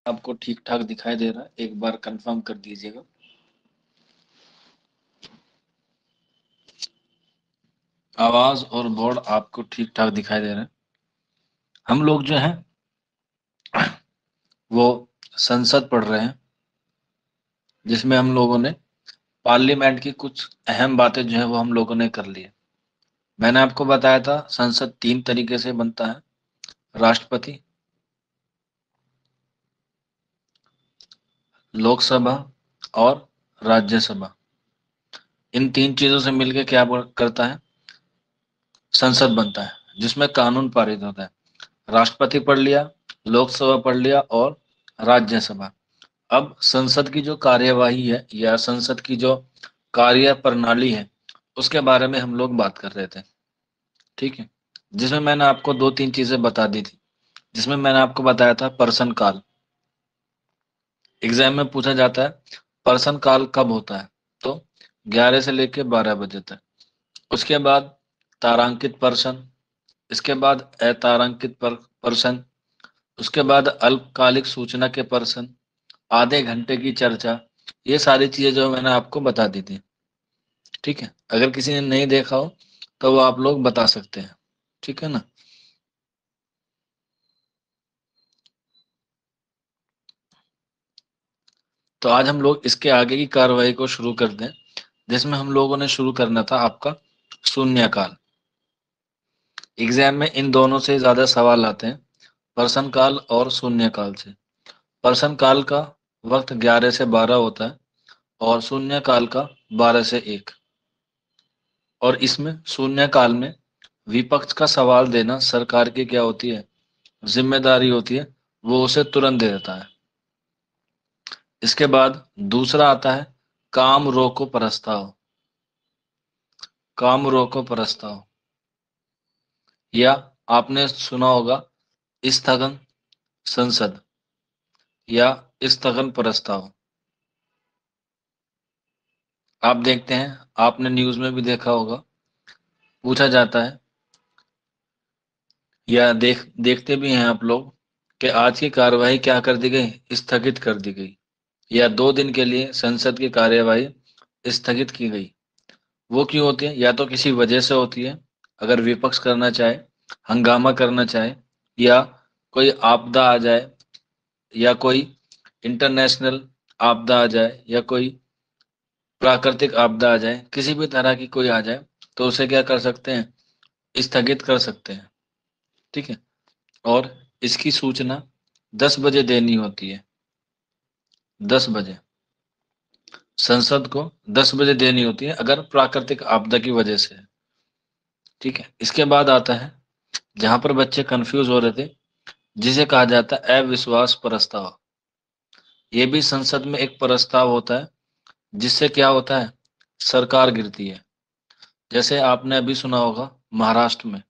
आपको ठीक ठाक दिखाई दे रहा है, एक बार कंफर्म कर दीजिएगा। आवाज और बोर्ड आपको ठीक ठाक दिखाई दे रहा है। हम लोग जो है वो संसद पढ़ रहे हैं, जिसमें हम लोगों ने पार्लियामेंट की कुछ अहम बातें जो है वो हम लोगों ने कर ली है। मैंने आपको बताया था संसद 3 तरीके से बनता है, राष्ट्रपति, लोकसभा और राज्यसभा। इन 3 चीजों से मिलकर क्या करता है, संसद बनता है, जिसमें कानून पारित होता है। राष्ट्रपति पढ़ लिया, लोकसभा पढ़ लिया और राज्यसभा। अब संसद की जो कार्यवाही है या संसद की जो कार्य प्रणाली है, उसके बारे में हम लोग बात कर रहे थे। ठीक है, जिसमें मैंने आपको 2-3 चीजें बता दी थी। जिसमें मैंने आपको बताया था पर्सन काल। एग्जाम में पूछा जाता है पर्सन काल कब होता है, तो 11 से लेकर 12 बजे तक। उसके बाद तारांकित पर्सन, इसके बाद अतारांकित पर्सन, उसके बाद अल्पकालिक सूचना के पर्सन, आधे घंटे की चर्चा। ये सारी चीजें जो मैंने आपको बता दी थी। ठीक है, अगर किसी ने नहीं देखा हो तो वो आप लोग बता सकते हैं। ठीक है ना। तो आज हम लोग इसके आगे की कार्रवाई को शुरू कर दें, जिसमें हम लोगों ने शुरू करना था आपका शून्यकाल। एग्जाम में इन दोनों से ज्यादा सवाल आते हैं, पर्सन काल और शून्यकाल से। पर्सन काल का वक्त 11 से 12 होता है और शून्यकाल का 12 से 1। और इसमें शून्यकाल में विपक्ष का सवाल देना सरकार की क्या होती है, जिम्मेदारी होती है। वो उसे तुरंत दे देता है। इसके बाद दूसरा आता है काम रोको प्रस्ताव। काम रोको प्रस्ताव, या आपने सुना होगा स्थगन संसद या स्थगन प्रस्ताव। आप देखते हैं, आपने न्यूज में भी देखा होगा, पूछा जाता है या देखते भी हैं आप लोग कि आज की कार्यवाही क्या कर दी गई, स्थगित कर दी गई, या 2 दिन के लिए संसद की कार्यवाही स्थगित की गई। वो क्यों होती है, या तो किसी वजह से होती है, अगर विपक्ष करना चाहे, हंगामा करना चाहे, या कोई आपदा आ जाए, या कोई इंटरनेशनल आपदा आ जाए, या कोई प्राकृतिक आपदा आ जाए, किसी भी तरह की कोई आ जाए, तो उसे क्या कर सकते हैं, स्थगित कर सकते हैं। ठीक है, और इसकी सूचना 10 बजे देनी होती है। 10 बजे संसद को 10 बजे देनी होती है, अगर प्राकृतिक आपदा की वजह से है। ठीक है, इसके बाद आता है जहां पर बच्चे कंफ्यूज हो रहे थे, जिसे कहा जाता है अविश्वास प्रस्ताव। ये भी संसद में एक प्रस्ताव होता है, जिससे क्या होता है, सरकार गिरती है। जैसे आपने अभी सुना होगा महाराष्ट्र में।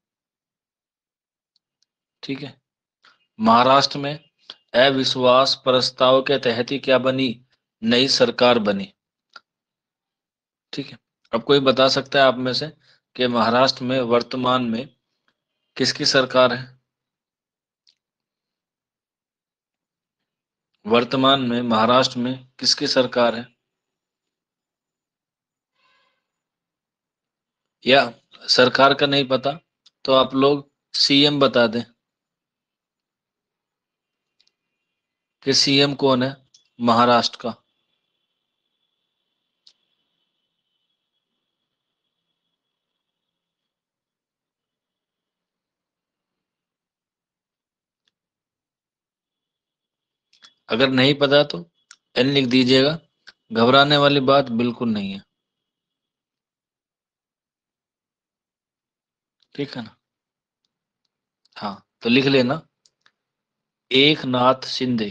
ठीक है, महाराष्ट्र में अविश्वास प्रस्ताव के तहत ही क्या बनी, नई सरकार बनी। ठीक है, अब कोई बता सकता है आप में से कि महाराष्ट्र में वर्तमान में किसकी सरकार है? वर्तमान में महाराष्ट्र में किसकी सरकार है? या सरकार का नहीं पता तो आप लोग सीएम बता दें कि सीएम कौन है महाराष्ट्र का। अगर नहीं पता तो एन लिख दीजिएगा, घबराने वाली बात बिल्कुल नहीं है। ठीक है ना। हाँ, तो लिख लेना, एक नाथ शिंदे।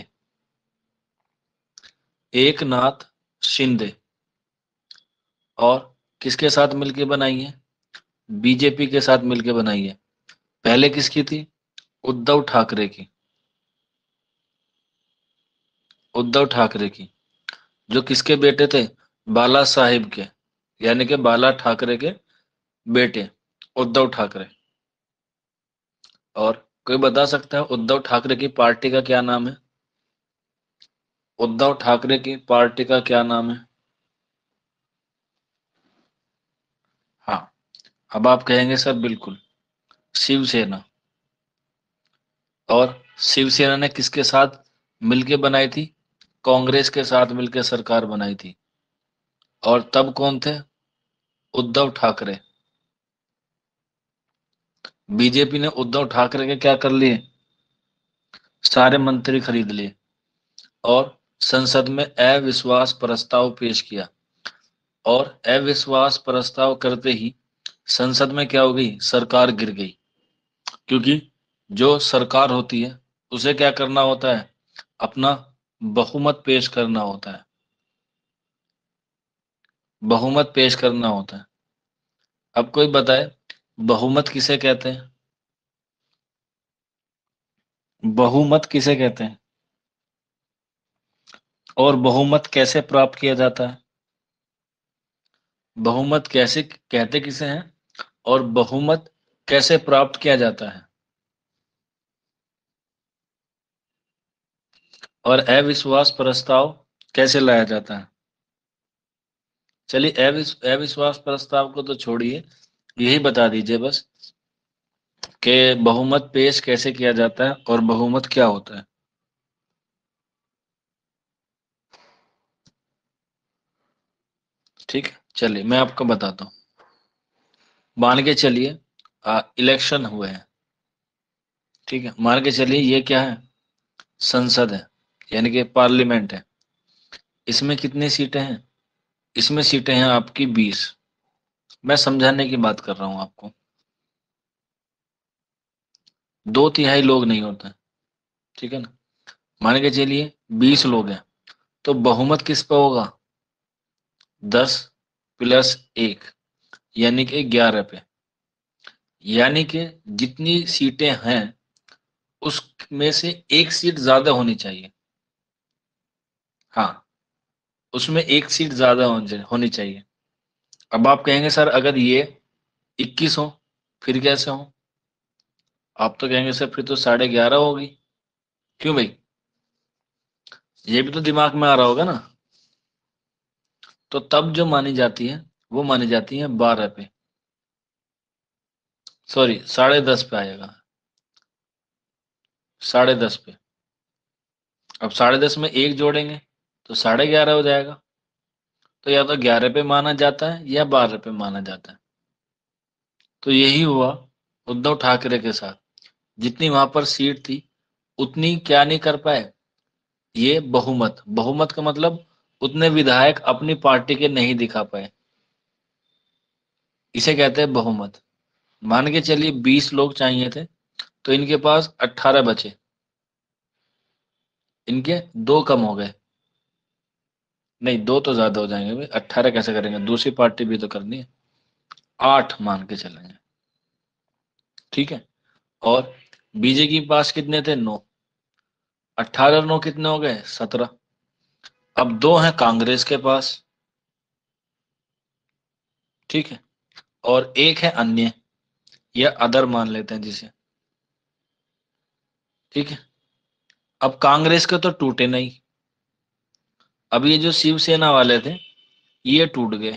एक नाथ शिंदे। और किसके साथ मिलके बनाई है, बीजेपी के साथ मिलके बनाई है। पहले किसकी थी, उद्धव ठाकरे की। उद्धव ठाकरे की, जो किसके बेटे थे, बाला साहिब के, यानी कि बाला ठाकरे के बेटे उद्धव ठाकरे। और कोई बता सकता है उद्धव ठाकरे की पार्टी का क्या नाम है? उद्धव ठाकरे की पार्टी का क्या नाम है? हाँ, अब आप कहेंगे सर बिल्कुल, शिवसेना। और शिवसेना ने किसके साथ मिलके बनाई थी? कांग्रेस के साथ मिलकर सरकार बनाई थी। और तब कौन थे? उद्धव ठाकरे। बीजेपी ने उद्धव ठाकरे के क्या कर लिए? सारे मंत्री खरीद लिए और संसद में अविश्वास प्रस्ताव पेश किया। और अविश्वास प्रस्ताव करते ही संसद में क्या हो गई? सरकार गिर गई। क्योंकि जो सरकार होती है उसे क्या करना होता है? अपना बहुमत पेश करना होता है। बहुमत पेश करना होता है। अब कोई बताए बहुमत किसे कहते हैं? बहुमत किसे कहते हैं? और बहुमत कैसे प्राप्त किया जाता है? बहुमत कैसे कहते किसे हैं? और बहुमत कैसे प्राप्त किया जाता है? और अविश्वास प्रस्ताव कैसे लाया जाता है? चलिए, अविश्वास प्रस्ताव को तो छोड़िए, यही बता दीजिए बस कि बहुमत पेश कैसे किया जाता है और बहुमत क्या होता है। ठीक है, चलिए मैं आपको बताता हूँ। मान के चलिए इलेक्शन हुए हैं। ठीक है, मान के चलिए ये क्या है? संसद है, यानी कि पार्लियामेंट है। इसमें कितनी सीटें हैं? इसमें सीटें हैं आपकी 20। मैं समझाने की बात कर रहा हूं आपको। 2/3 लोग नहीं होते। ठीक है ना? मान के चलिए 20 लोग हैं, तो बहुमत किस पे होगा? 10 + 1, यानी कि 11 पे। यानी कि जितनी सीटें हैं उसमें से एक सीट ज्यादा होनी चाहिए। हाँ, उसमें एक सीट ज्यादा होनी चाहिए। अब आप कहेंगे सर अगर ये 21 हो फिर कैसे हो? आप तो कहेंगे सर फिर तो 11.5 होगी। क्यों भाई? ये भी तो दिमाग में आ रहा होगा ना। तो तब जो मानी जाती है वो मानी जाती है 12 पे। सॉरी, 10.5 पे आएगा। 10.5 पे। अब 10.5 में एक जोड़ेंगे तो 11.5 हो जाएगा। तो या तो 11 पे माना जाता है या 12 पे माना जाता है। तो यही हुआ उद्धव ठाकरे के साथ। जितनी वहां पर सीट थी उतनी क्या नहीं कर पाए? ये बहुमत, बहुमत का मतलब उतने विधायक अपनी पार्टी के नहीं दिखा पाए। इसे कहते हैं बहुमत। मान के चलिए 20 लोग चाहिए थे, तो इनके पास 18 बचे। इनके दो कम हो गए। नहीं, दो तो ज्यादा हो जाएंगे भाई, 18 कैसे करेंगे? दूसरी पार्टी भी तो करनी है। 8 मान के चलेंगे। ठीक है। और बीजेपी के पास कितने थे? 9। 18 9 कितने हो गए? 17। अब दो हैं कांग्रेस के पास। ठीक है। और एक है अन्य, या अदर मान लेते हैं जिसे। ठीक है। अब कांग्रेस के तो टूटे नहीं। अब ये जो शिवसेना वाले थे ये टूट गए।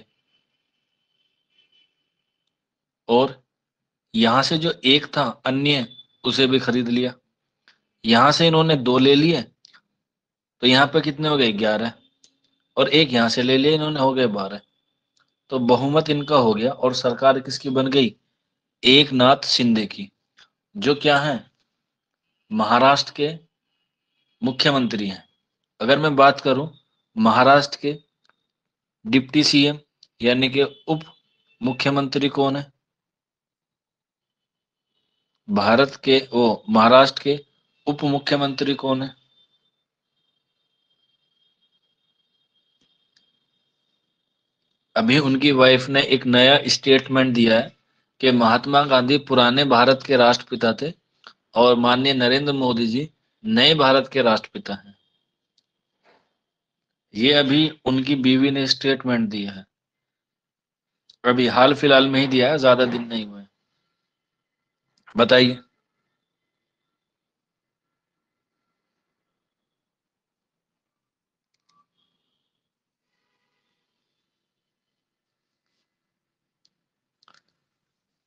और यहां से जो एक था अन्य, उसे भी खरीद लिया। यहां से इन्होंने दो ले लिए, तो यहाँ पे कितने हो गए? 11। और एक यहां से ले लिया इन्होंने, हो गए 12। तो बहुमत इनका हो गया और सरकार किसकी बन गई? एक नाथ शिंदे की, जो क्या है? महाराष्ट्र के मुख्यमंत्री हैं। अगर मैं बात करूं महाराष्ट्र के डिप्टी सीएम, यानी कि उप मुख्यमंत्री कौन है? भारत के वो महाराष्ट्र के उप मुख्यमंत्री कौन है? अभी उनकी वाइफ ने एक नया स्टेटमेंट दिया है कि महात्मा गांधी पुराने भारत के राष्ट्रपिता थे और माननीय नरेंद्र मोदी जी नए भारत के राष्ट्रपिता हैं। ये अभी उनकी बीवी ने स्टेटमेंट दिया है। अभी हाल फिलहाल में ही दिया है, ज्यादा दिन नहीं हुए। बताइए।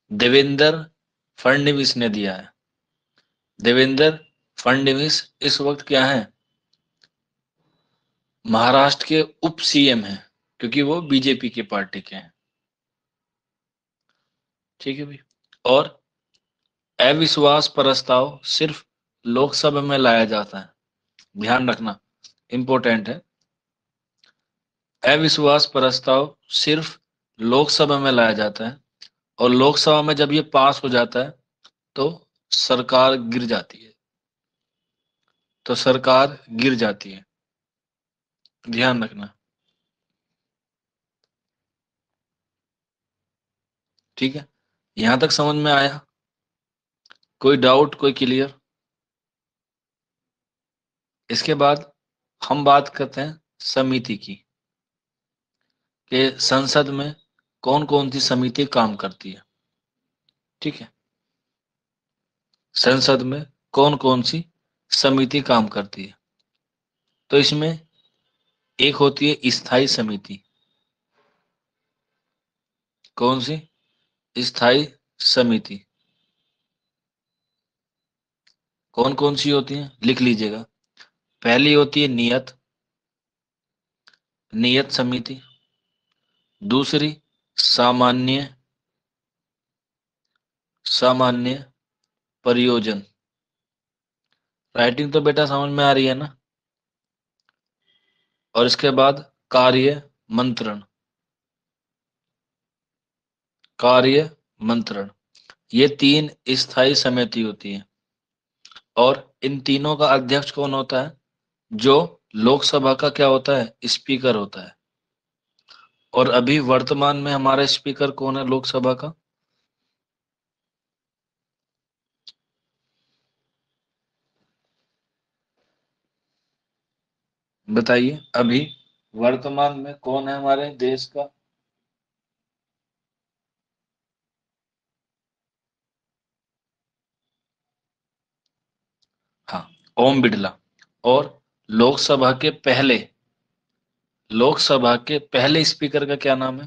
देवेंद्र फडणवीस ने दिया है। देवेंद्र फडणवीस इस वक्त क्या है, महाराष्ट्र के उप सीएम हैं, क्योंकि वो बीजेपी की पार्टी के हैं। ठीक है भाई। और अविश्वास प्रस्ताव सिर्फ लोकसभा में लाया जाता है, ध्यान रखना, इंपॉर्टेंट है। अविश्वास प्रस्ताव सिर्फ लोकसभा में लाया जाता है, और लोकसभा में जब ये पास हो जाता है तो सरकार गिर जाती है, तो सरकार गिर जाती है, ध्यान रखना। ठीक है, यहां तक समझ में आया? कोई डाउट, कोई क्लियर? इसके बाद हम बात करते हैं समिति की, कि संसद में कौन कौन सी समिति काम करती है। ठीक है, संसद में कौन कौन सी समिति काम करती है। तो इसमें एक होती है स्थायी समिति। कौन सी? स्थायी समिति। कौन कौन सी होती है, लिख लीजिएगा। पहली होती है नियत, नियत समिति। दूसरी सामान्य, सामान्य परियोजन। राइटिंग तो बेटा समझ में आ रही है ना? और इसके बाद कार्य मंत्रण, कार्य मंत्रण। ये तीन स्थायी समिति होती है। और इन तीनों का अध्यक्ष कौन होता है? जो लोकसभा का क्या होता है, स्पीकर होता है। और अभी वर्तमान में हमारा स्पीकर कौन है लोकसभा का? बताइए, अभी वर्तमान में कौन है हमारे देश का? हाँ, ओम बिरला। और लोकसभा के पहले, लोकसभा के पहले स्पीकर का क्या नाम है?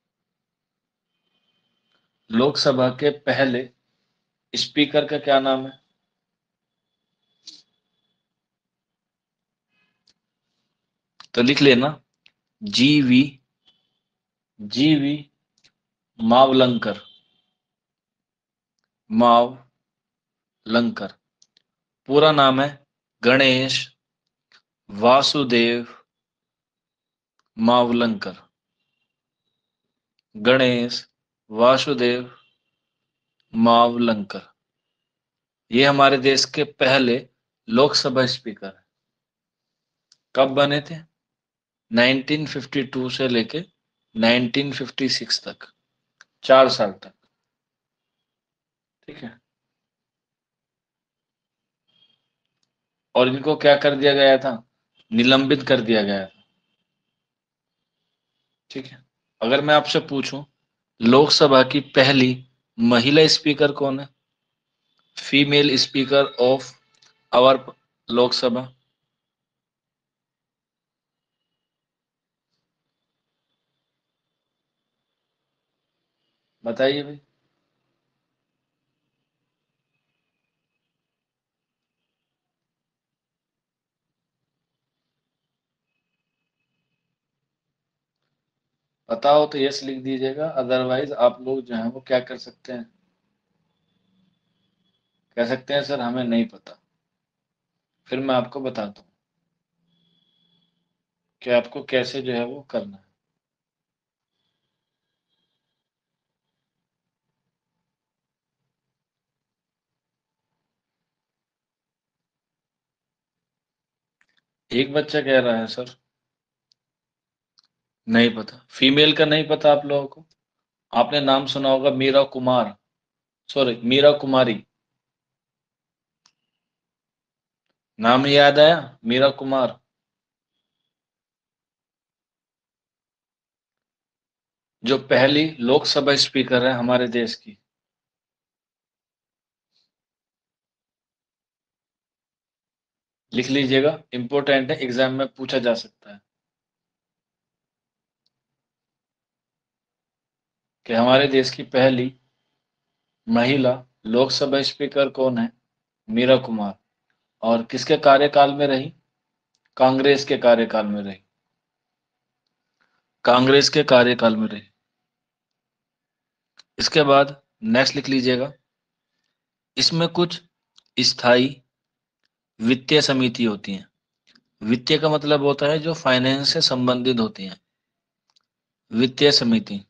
लोकसभा के पहले स्पीकर का क्या नाम है? तो लिख लेना, जीवी, जीवी मावलंकर, मावलंकर। पूरा नाम है गणेश वासुदेव मावलंकर। गणेश वासुदेव मावलंकर, ये हमारे देश के पहले लोकसभा स्पीकर हैं। कब बने थे? 1952 से लेके 1956 तक, 4 साल तक। ठीक है। और इनको क्या कर दिया गया था? निलंबित कर दिया गया था। ठीक है। अगर मैं आपसे पूछूं, लोकसभा की पहली महिला स्पीकर कौन है? Female speaker of our Lok Sabha. बताइए भाई। पता हो तो यस लिख दीजिएगा, अदरवाइज आप लोग जो है वो क्या कर सकते हैं, कह सकते हैं सर हमें नहीं पता। फिर मैं आपको बताता हूँ कि आपको कैसे जो है वो करना है। एक बच्चा कह रहा है सर नहीं पता, फीमेल का नहीं पता आप लोगों को। आपने नाम सुना होगा मीरा कुमार, सॉरी मीरा कुमारी। नाम याद आया? मीरा कुमार, जो पहली लोकसभा स्पीकर है हमारे देश की। लिख लीजिएगा, इंपॉर्टेंट है, एग्जाम में पूछा जा सकता है कि हमारे देश की पहली महिला लोकसभा स्पीकर कौन है? मीरा कुमार। और किसके कार्यकाल में रही? कांग्रेस के कार्यकाल में रही। कांग्रेस के कार्यकाल में रही। इसके बाद नेक्स्ट लिख लीजिएगा, इसमें कुछ स्थायी वित्तीय समिति होती हैं। वित्तीय का मतलब होता है जो फाइनेंस से संबंधित होती हैं, वित्तीय समिति,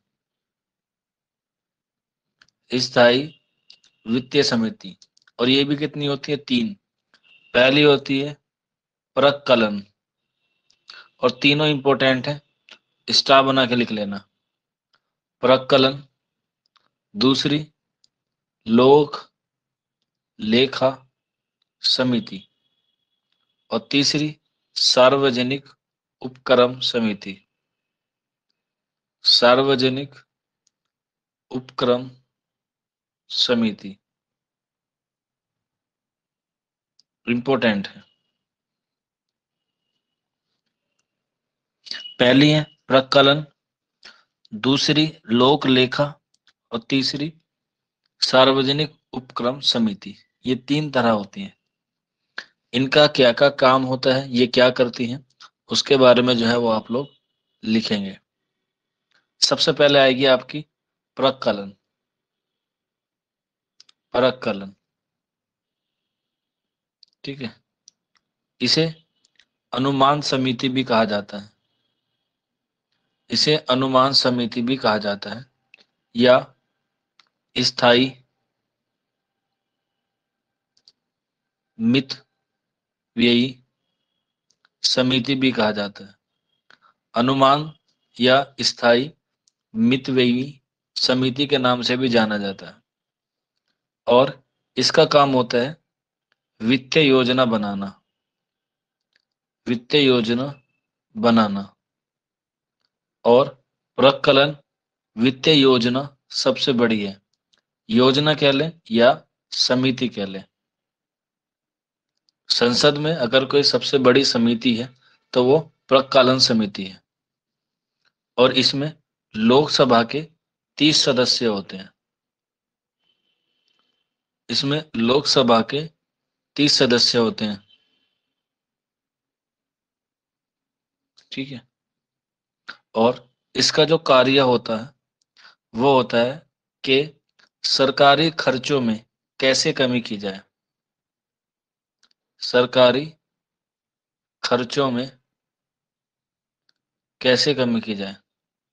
स्थायी वित्तीय समिति। और ये भी कितनी होती है? 3। पहली होती है प्रकलन, और तीनों इंपॉर्टेंट है, स्टार बना के लिख लेना। प्रकलन, दूसरी लोक लेखा समिति, और तीसरी सार्वजनिक उपक्रम समिति। सार्वजनिक उपक्रम समिति इंपॉर्टेंट है। पहली है प्रकलन, दूसरी लोक लेखा, और तीसरी सार्वजनिक उपक्रम समिति। ये 3 तरह होती हैं। इनका क्या क्या काम होता है, ये क्या करती हैं, उसके बारे में जो है वो आप लोग लिखेंगे। सबसे पहले आएगी आपकी प्रकलन। प्रकलन, ठीक है। इसे अनुमान समिति भी कहा जाता है। इसे अनुमान समिति भी कहा जाता है, या स्थायी मित व्ययी समिति भी कहा जाता है। अनुमान या स्थायी मित व्ययी समिति के नाम से भी जाना जाता है। और इसका काम होता है वित्तीय योजना बनाना। वित्तीय योजना बनाना। और प्रकलन वित्तीय योजना सबसे बड़ी है। योजना कह लें या समिति कह लें। संसद में अगर कोई सबसे बड़ी समिति है तो वो प्रकलन समिति है। और इसमें लोकसभा के 30 सदस्य होते हैं। इसमें लोकसभा के 30 सदस्य होते हैं, ठीक है। और इसका जो कार्य होता है वो होता है कि सरकारी खर्चों में कैसे कमी की जाए। सरकारी खर्चों में कैसे कमी की जाए।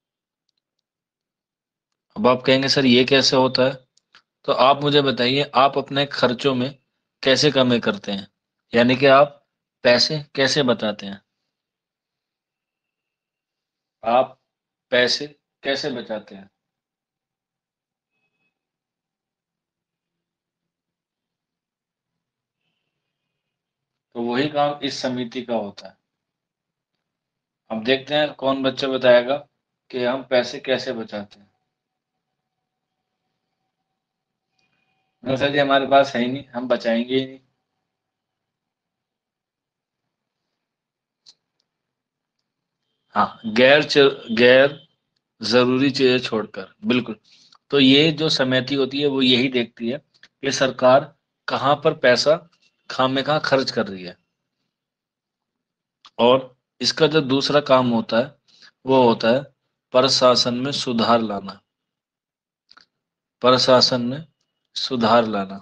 अब आप कहेंगे सर ये कैसे होता है, तो आप मुझे बताइए आप अपने खर्चों में कैसे कमी करते हैं, यानी कि आप पैसे कैसे बचाते हैं। आप पैसे कैसे बचाते हैं। तो वही काम इस समिति का होता है। अब देखते हैं कौन बच्चा बताएगा कि हम पैसे कैसे बचाते हैं। नहीं सर जी हमारे पास है ही नहीं, हम बचाएंगे ही नहीं। हाँ, गैर जरूरी चीजें छोड़कर, बिल्कुल। तो ये जो समिति होती है वो यही देखती है कि सरकार कहाँ पर पैसा खामे खा खर्च कर रही है। और इसका जो दूसरा काम होता है वो होता है प्रशासन में सुधार लाना। प्रशासन में सुधार लाना।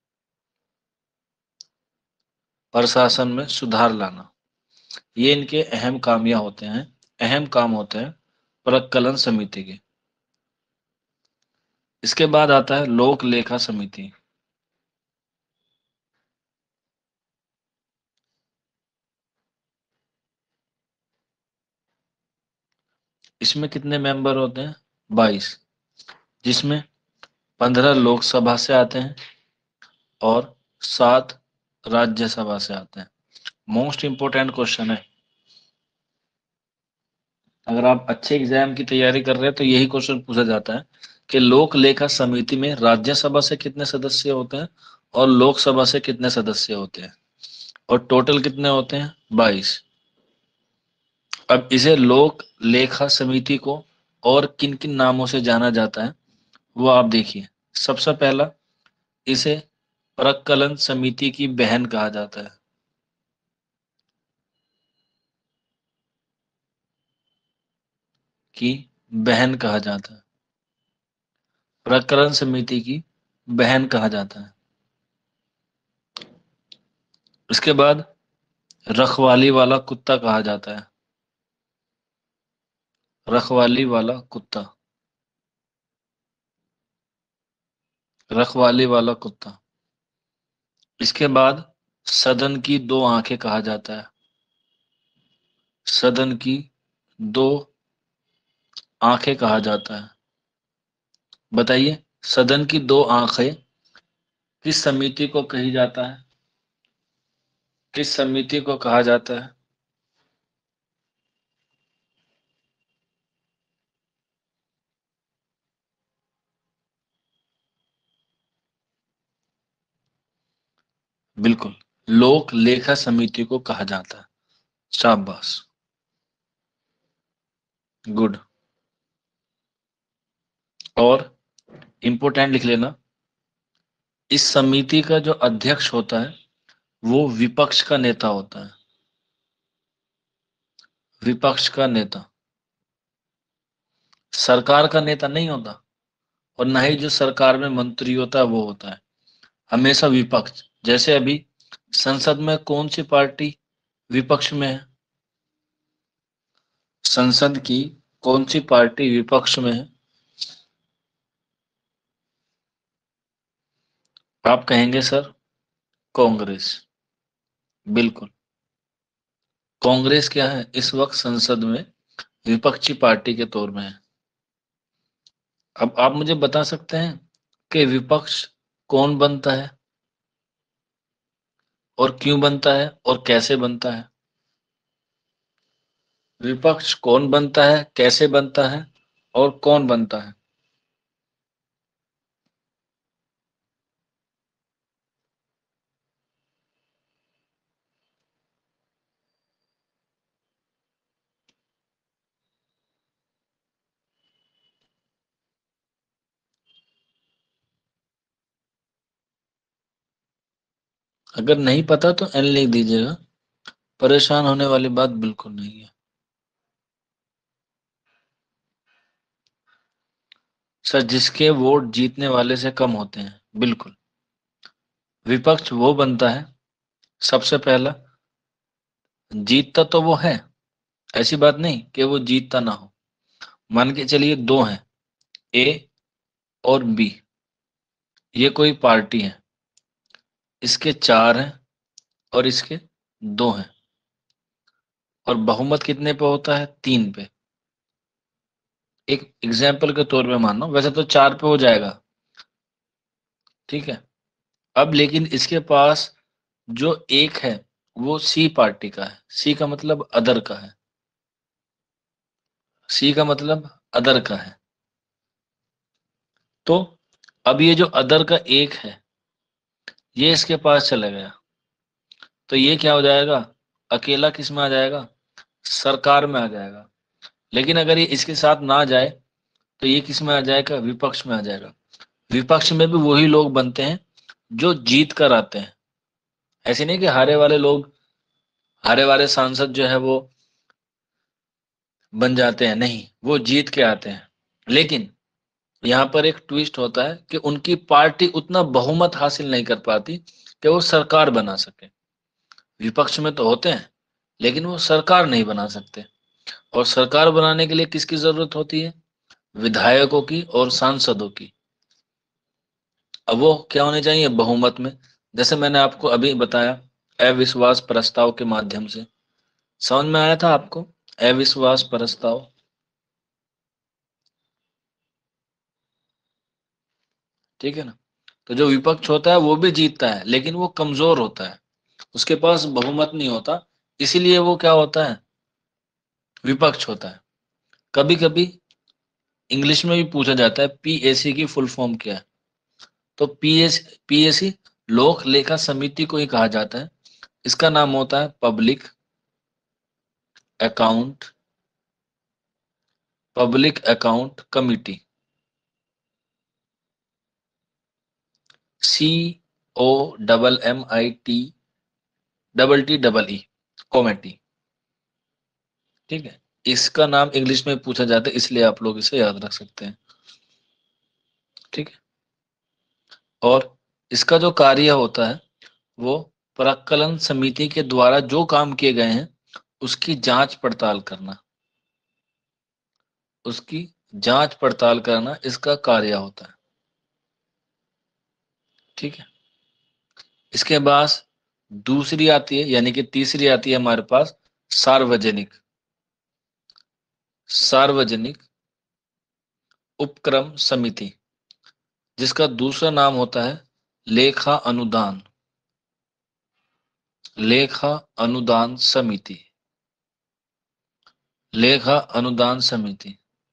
प्रशासन में सुधार लाना, ये इनके अहम कामियां होते हैं, अहम काम होते हैं प्रकलन समिति के। इसके बाद आता है लोक लेखा समिति। इसमें कितने मेंबर होते हैं? 22। जिसमें 15 लोकसभा से आते हैं और 7 राज्यसभा से आते हैं। मोस्ट इंपोर्टेंट क्वेश्चन है। अगर आप अच्छे एग्जाम की तैयारी कर रहे हैं तो यही क्वेश्चन पूछा जाता है कि लोक लेखा समिति में राज्यसभा से कितने सदस्य होते हैं और लोकसभा से कितने सदस्य होते हैं, और टोटल कितने होते हैं? 22। अब इसे लोक लेखा समिति को और किन किन नामों से जाना जाता है वो आप देखिए। सबसे पहला, इसे प्रकलन समिति की बहन कहा जाता है। की बहन कहा जाता है, प्रकरण समिति की बहन कहा जाता है। इसके बाद रखवाली वाला कुत्ता कहा जाता है। रखवाली वाला कुत्ता, रखवाली वाला कुत्ता। इसके बाद सदन की दो आंखें कहा जाता है। सदन की दो आंखें कहा जाता है। बताइए, सदन की दो आंखें किस समिति को कही जाता है? किस समिति को कहा जाता है? बिल्कुल, लोक लेखा समिति को कहा जाता है। शाबाश, गुड। और इंपोर्टेंट लिख लेना, इस समिति का जो अध्यक्ष होता है वो विपक्ष का नेता होता है। विपक्ष का नेता, सरकार का नेता नहीं होता, और ना ही जो सरकार में मंत्री होता है वो होता है। हमेशा विपक्ष। जैसे अभी संसद में कौन सी पार्टी विपक्ष में है? संसद की कौन सी पार्टी विपक्ष में है? आप कहेंगे सर कांग्रेस। बिल्कुल, कांग्रेस क्या है इस वक्त संसद में? विपक्षी पार्टी के तौर में है। अब आप मुझे बता सकते हैं कि विपक्ष कौन बनता है, और क्यों बनता है, और कैसे बनता है? विपक्ष कौन बनता है, कैसे बनता है, और कौन बनता है? अगर नहीं पता तो एन लिख दीजिएगा, परेशान होने वाली बात बिल्कुल नहीं है। सर, जिसके वोट जीतने वाले से कम होते हैं, बिल्कुल। विपक्ष वो बनता है, सबसे पहला, जीतता तो वो है, ऐसी बात नहीं कि वो जीतता ना हो। मान के चलिए दो हैं, ए और बी, ये कोई पार्टी है, इसके चार हैं और इसके दो हैं, और बहुमत कितने पे होता है? तीन पे। एक एग्जाम्पल के तौर पे मान लो, वैसे तो चार पे हो जाएगा, ठीक है। अब लेकिन इसके पास जो एक है वो सी पार्टी का है। सी का मतलब अदर का है। सी का मतलब अदर का है। तो अब ये जो अदर का एक है, ये इसके पास चला गया, तो ये क्या हो जाएगा? अकेला किस में आ जाएगा? सरकार में आ जाएगा। लेकिन अगर ये इसके साथ ना जाए तो ये किस में आ जाएगा? विपक्ष में आ जाएगा। विपक्ष में भी वही लोग बनते हैं जो जीत कर आते हैं। ऐसे नहीं कि हारे वाले लोग, हारे वाले सांसद जो है वो बन जाते हैं, नहीं, वो जीत के आते हैं। लेकिन यहाँ पर एक ट्विस्ट होता है कि उनकी पार्टी उतना बहुमत हासिल नहीं कर पाती कि वो सरकार बना सके। विपक्ष में तो होते हैं, लेकिन वो सरकार नहीं बना सकते। और सरकार बनाने के लिए किसकी जरूरत होती है? विधायकों की और सांसदों की। अब वो क्या होने चाहिए? बहुमत में। जैसे मैंने आपको अभी बताया, अविश्वास प्रस्ताव के माध्यम से। समझ में आया था आपको? अविश्वास प्रस्ताव, ठीक है ना? तो जो विपक्ष होता है वो भी जीतता है, लेकिन वो कमजोर होता है, उसके पास बहुमत नहीं होता, इसीलिए वो क्या होता है? विपक्ष होता है। कभी कभी इंग्लिश में भी पूछा जाता है पीएसी की फुल फॉर्म क्या है। तो पीएसी लोक लेखा समिति को ही कहा जाता है। इसका नाम होता है account public account committee. COMMIT committee. ठीक है, इसका नाम इंग्लिश में पूछा जाता है, इसलिए आप लोग इसे याद रख सकते हैं। ठीक है, और इसका जो कार्य होता है वो प्राक्कलन समिति के द्वारा जो काम किए गए हैं उसकी जांच पड़ताल करना, उसकी जांच पड़ताल करना इसका कार्य होता है। ठीक है, इसके बाद दूसरी आती है, यानी कि तीसरी आती है हमारे पास सार्वजनिक, सार्वजनिक उपक्रम समिति, जिसका दूसरा नाम होता है लेखा अनुदान, लेखा अनुदान समिति, लेखा अनुदान समिति।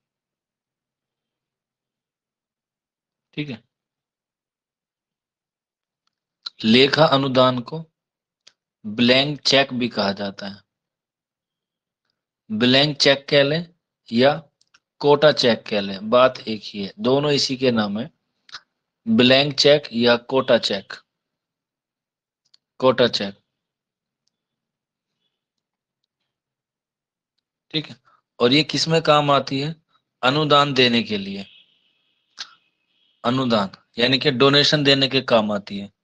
ठीक है, लेखा अनुदान को ब्लैंक चेक भी कहा जाता है। ब्लैंक चेक कह लें या कोटा चेक कह लें, बात एक ही है, दोनों इसी के नाम है, ब्लैंक चेक या कोटा चेक, कोटा चेक। ठीक है, और ये किस में काम आती है? अनुदान देने के लिए, अनुदान यानी कि डोनेशन देने के काम आती है।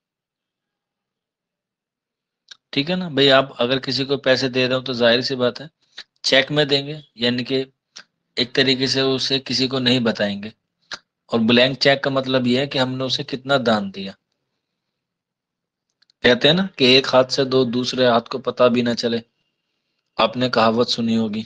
ठीक है ना भाई, आप अगर किसी को पैसे दे रहे हो तो जाहिर सी बात है चेक में देंगे, यानी कि एक तरीके से उसे किसी को नहीं बताएंगे। और ब्लैंक चेक का मतलब यह है कि हमने उसे कितना दान दिया। कहते हैं ना कि एक हाथ से दो दूसरे हाथ को पता भी ना चले, आपने कहावत सुनी होगी।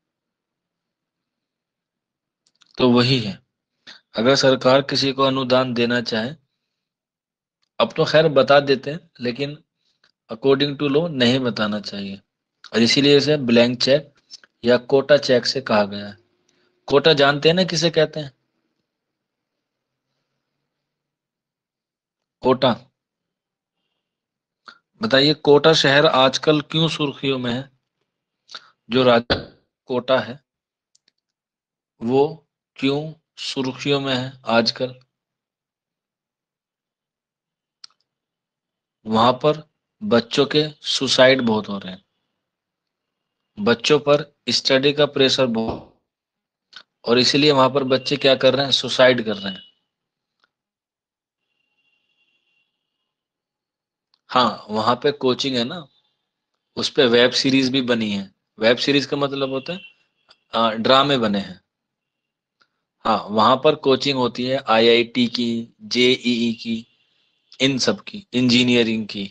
तो वही है, अगर सरकार किसी को अनुदान देना चाहे, अब तो खैर बता देते हैं, लेकिन अकॉर्डिंग टू लॉ नहीं बताना चाहिए, और इसीलिए इसे ब्लैंक चेक या कोटा चेक से कहा गया है। कोटा जानते हैं ना किसे कहते हैं? कोटा, बताइए कोटा शहर आजकल क्यों सुर्खियों में है? जो राजा कोटा है वो क्यों सुर्खियों में है आजकल? वहां पर बच्चों के सुसाइड बहुत हो रहे हैं, बच्चों पर स्टडी का प्रेशर बहुत, और इसीलिए वहां पर बच्चे क्या कर रहे हैं? सुसाइड कर रहे हैं। हाँ, वहां पे कोचिंग है ना, उस पे वेब सीरीज भी बनी है। वेब सीरीज का मतलब होता है ड्रामे बने हैं। हाँ, वहां पर कोचिंग होती है आईआईटी की, जेईई की, इन सब की, इंजीनियरिंग की।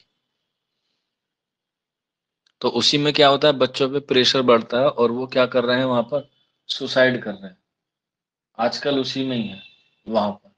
तो उसी में क्या होता है, बच्चों पे प्रेशर बढ़ता है और वो क्या कर रहे हैं वहां पर? सुसाइड कर रहे हैं, आजकल उसी में ही है वहां पर।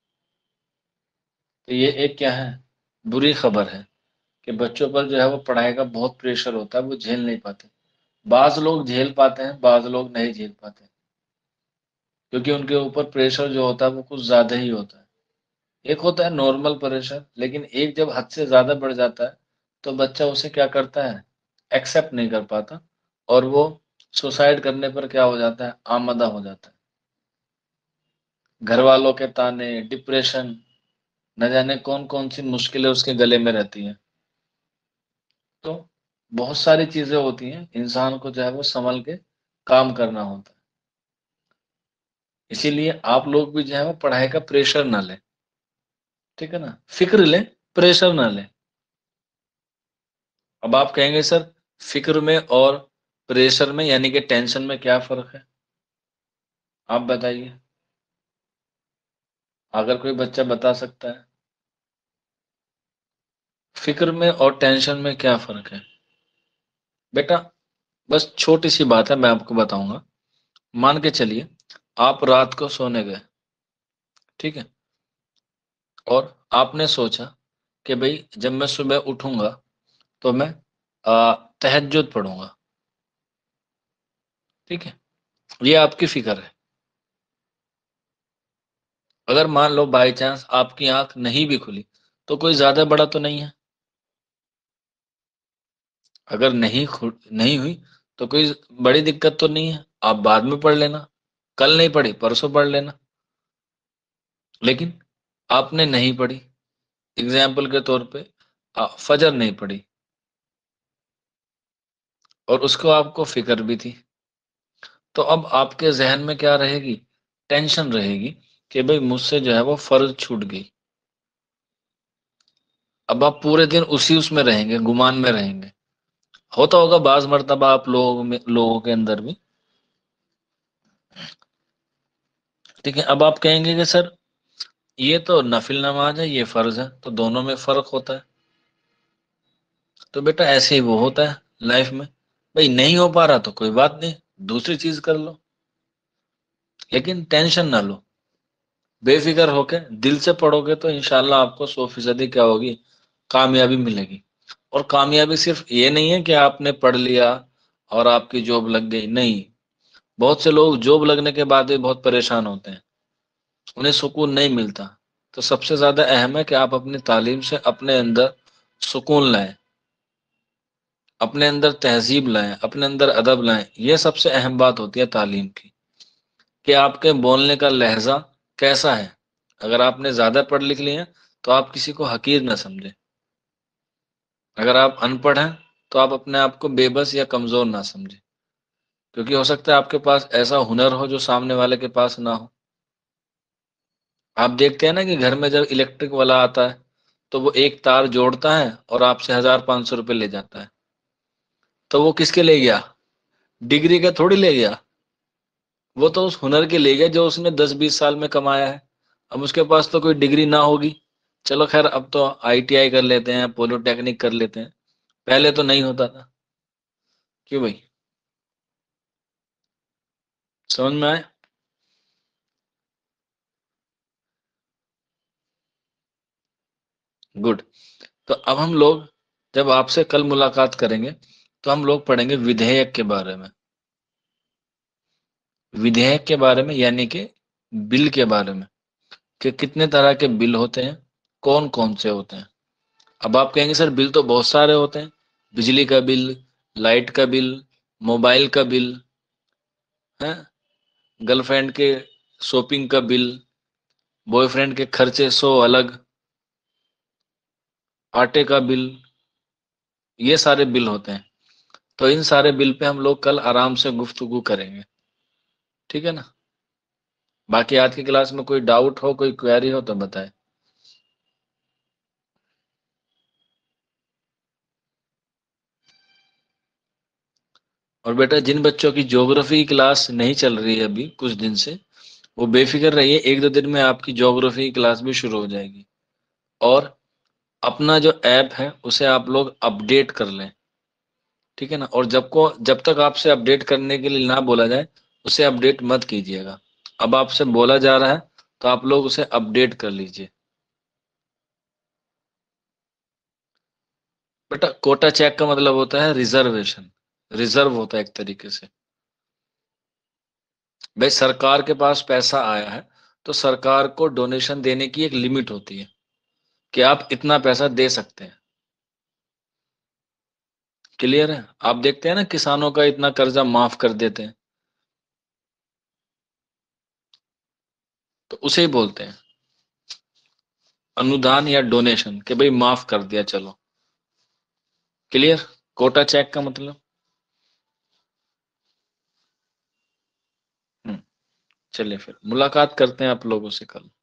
तो ये एक क्या है, बुरी खबर है कि बच्चों पर जो है वो पढ़ाई का बहुत प्रेशर होता है, वो झेल नहीं पाते। बाज लोग झेल पाते हैं, बाज लोग नहीं झेल पाते, क्योंकि उनके ऊपर प्रेशर जो होता है वो कुछ ज्यादा ही होता है। एक होता है नॉर्मल प्रेशर, लेकिन एक जब हद से ज्यादा बढ़ जाता है तो बच्चा उसे क्या करता है? एक्सेप्ट नहीं कर पाता, और वो सुसाइड करने पर क्या हो जाता है? आमादा हो जाता है। घर वालों के ताने, डिप्रेशन, न जाने कौन कौन सी मुश्किलें उसके गले में रहती हैं। तो बहुत सारी चीजें होती हैं, इंसान को जो है वो संभल के काम करना होता है। इसीलिए आप लोग भी जो है वो पढ़ाई का प्रेशर ना लें। ठीक है ना, फिक्र लें, प्रेशर ना लें। अब आप कहेंगे सर फिक्र में और प्रेशर में यानी कि टेंशन में क्या फर्क है? आप बताइए, अगर कोई बच्चा बता सकता है फिक्र में और टेंशन में क्या फर्क है? बेटा, बस छोटी सी बात है, मैं आपको बताऊंगा। मान के चलिए आप रात को सोने गए, ठीक है, और आपने सोचा कि भाई जब मैं सुबह उठूंगा तो मैं तहज्जुद पढ़ूंगा। ठीक है, ये आपकी फिक्र है। अगर मान लो बाई चांस आपकी आंख नहीं भी खुली तो कोई ज्यादा बड़ा तो नहीं है। अगर नहीं हुई तो कोई बड़ी दिक्कत तो नहीं है, आप बाद में पढ़ लेना, कल नहीं पढ़ी परसों पढ़ लेना। लेकिन आपने नहीं पढ़ी, एग्जाम्पल के तौर पे फजर नहीं पड़ी और उसको आपको फिक्र भी थी, तो अब आपके जहन में क्या रहेगी? टेंशन रहेगी कि भाई मुझसे जो है वो फर्ज छूट गई। अब आप पूरे दिन उसी उसमें रहेंगे, गुमान में रहेंगे। होता होगा बाज मर्तबा आप लोगों के अंदर भी। ठीक है, अब आप कहेंगे कि सर ये तो नफिल नमाज है, ये फर्ज है, तो दोनों में फर्क होता है। तो बेटा ऐसे ही वो होता है लाइफ में। भाई नहीं हो पा रहा तो कोई बात नहीं, दूसरी चीज कर लो, लेकिन टेंशन ना लो। बेफिक्र होके दिल से पढ़ोगे तो इंशाल्लाह आपको 100% क्या होगी? कामयाबी मिलेगी। और कामयाबी सिर्फ ये नहीं है कि आपने पढ़ लिया और आपकी जॉब लग गई, नहीं। बहुत से लोग जॉब लगने के बाद भी बहुत परेशान होते हैं, उन्हें सुकून नहीं मिलता। तो सबसे ज्यादा अहम है कि आप अपनी तालीम से अपने अंदर सुकून लाएं, अपने अंदर तहजीब लाएं, अपने अंदर अदब लाएं। यह सबसे अहम बात होती है तालीम की, कि आपके बोलने का लहजा कैसा है। अगर आपने ज्यादा पढ़ लिख लिया तो आप किसी को हकीर ना समझें। अगर आप अनपढ़ हैं तो आप अपने आप को बेबस या कमजोर ना समझें, क्योंकि हो सकता है आपके पास ऐसा हुनर हो जो सामने वाले के पास ना हो। आप देखते हैं ना कि घर में जब इलेक्ट्रिक वाला आता है तो वो एक तार जोड़ता है और आपसे 1,500 रुपये ले जाता है। तो वो किसके ले गया? डिग्री का थोड़ी ले गया, वो तो उस हुनर के ले गया जो उसने 10-20 साल में कमाया है। अब उसके पास तो कोई डिग्री ना होगी। चलो खैर, अब तो ITI कर लेते हैं, पॉलिटेक्निक कर लेते हैं, पहले तो नहीं होता था। क्यों भाई? समझ में आए? गुड। तो अब हम लोग जब आपसे कल मुलाकात करेंगे तो हम लोग पढ़ेंगे विधेयक के बारे में। विधेयक के बारे में यानी कि बिल के बारे में, कि कितने तरह के बिल होते हैं, कौन कौन से होते हैं। अब आप कहेंगे सर बिल तो बहुत सारे होते हैं, बिजली का बिल, लाइट का बिल, मोबाइल का बिल है, गर्लफ्रेंड के शॉपिंग का बिल, बॉयफ्रेंड के खर्चे 100 अलग, आटे का बिल, ये सारे बिल होते हैं। तो इन सारे बिल पे हम लोग कल आराम से गुफ्तगू करेंगे, ठीक है ना? बाकी आज की क्लास में कोई डाउट हो, कोई क्वेरी हो तो बताएं। और बेटा जिन बच्चों की ज्योग्राफी क्लास नहीं चल रही है अभी कुछ दिन से, वो बेफिक्र रहिए, 1-2 दिन में आपकी ज्योग्राफी क्लास भी शुरू हो जाएगी। और अपना जो ऐप है उसे आप लोग अपडेट कर लें, ठीक है ना? और जब तक आपसे अपडेट करने के लिए ना बोला जाए, उसे अपडेट मत कीजिएगा। अब आपसे बोला जा रहा है तो आप लोग उसे अपडेट कर लीजिए। बेटा कोटा चेक का मतलब होता है रिजर्वेशन, रिजर्व होता है एक तरीके से। भाई सरकार के पास पैसा आया है तो सरकार को डोनेशन देने की एक लिमिट होती है कि आप इतना पैसा दे सकते हैं। क्लियर है? आप देखते हैं ना किसानों का इतना कर्जा माफ कर देते हैं, तो उसे ही बोलते हैं अनुदान या डोनेशन, कि भाई माफ कर दिया चलो। क्लियर? कोटा चेक का मतलब। हम्म। चलिए फिर मुलाकात करते हैं आप लोगों से कल।